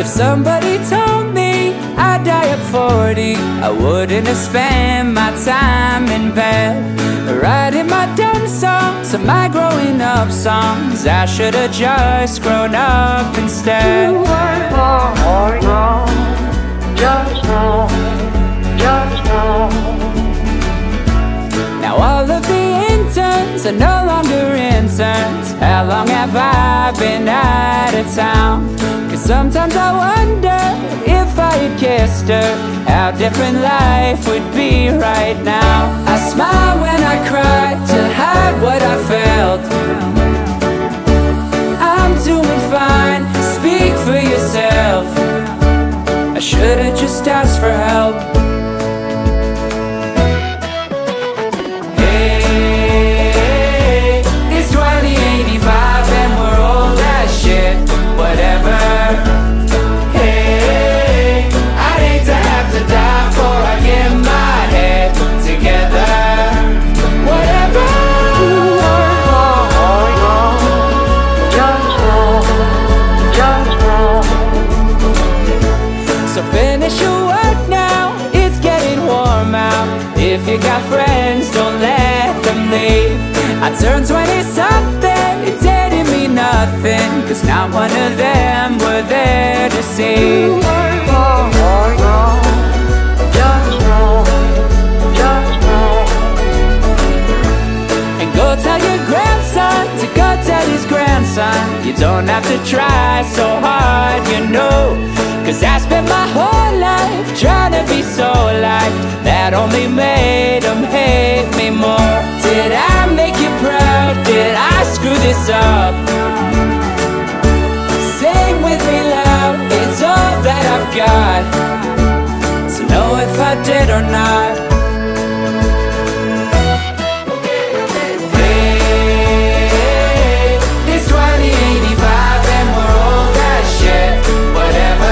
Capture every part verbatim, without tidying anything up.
somebody told me I'd die at forty, I wouldn't have spent my time in bed writing my dumb songs and my growing up songs. I should have just grown up instead. You were wrong, wrong, just wrong, just wrong. Now all of the interns are no longer interns. How long have I been out of town? Cause sometimes I wonder if I had kissed her, how different life would be right now. I smile when I cry to hide what I felt. I'm doing fine, speak for yourself. I should've just asked for help. Hey, it's twenty eighty-five and we're old as shit. Whatever. Hey, I'd hate to have to die before I get my head together. Whatever. Just wrong, just wrong. So finish your work now, it's getting warm out. If you got friends, don't let them leave. I turned twenty something, it didn't mean nothing, cause not one of them were there to see. You were wrong, wrong, just wrong, just wrong. And go tell your grandson to go tell his grandson. You don't have to try so hard, you know. Cause I spent my whole life trying to be so liked. That only made them hate me more. Did I make you proud? Did I screw this up? Sing with me loud, it's all that I've got. To know if I did or not. Hey, it's twenty eighty-five and we're old as shit. Whatever.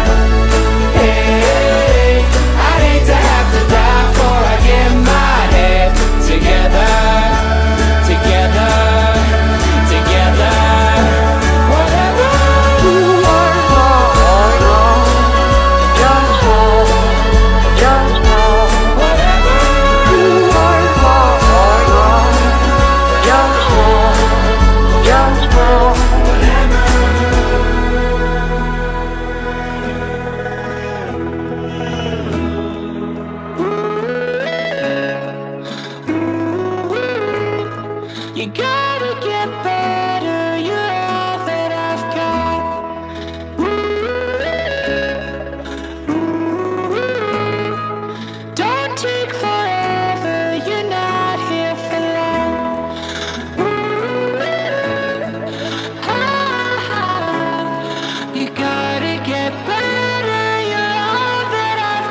Hey, I'd hate to have to die before I get my head together. Together, together. Whatever. You were wrong, wrong, just wrong, just wrong. Whatever. You were wrong, wrong, just wrong, just wrong. You gotta get better, you're all that I've got. Don't take forever, you're not here for long. Ah, you gotta get better, you're all that I've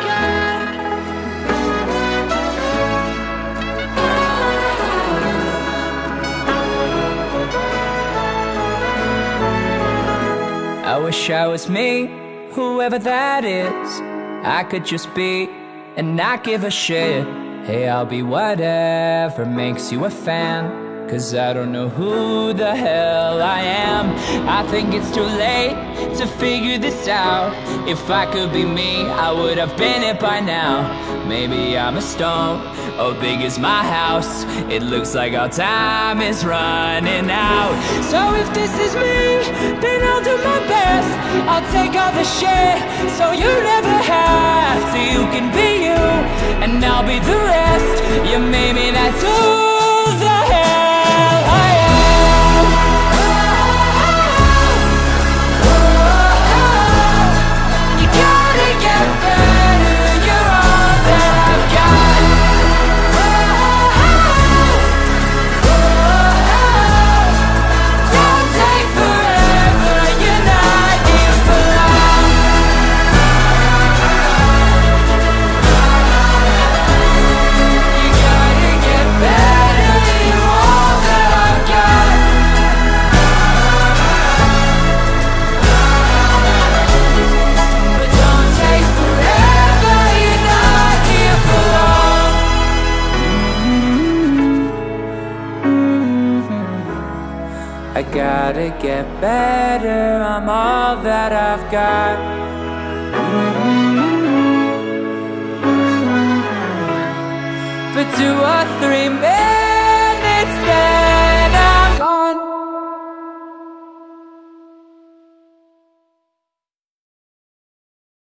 got. I wish I was me, whoever that is. I could just be and not give a shit. Hey, I'll be whatever makes you a fan. Cause I don't know who the hell I am. I think it's too late to figure this out. If I could be me, I would have been it by now. Maybe I'm a stone, oh big is my house. It looks like our time is running out. So if this is me, then I'll do my best. I'll take all the shit, so you never have to. You can be you, and I'll be the rest. Yeah, maybe that's who the hell I am. You gotta get better, you're all that I've got. Don't take forever, you're not here for long. You gotta get better. I gotta get better, I'm all that I've got. For two or three minutes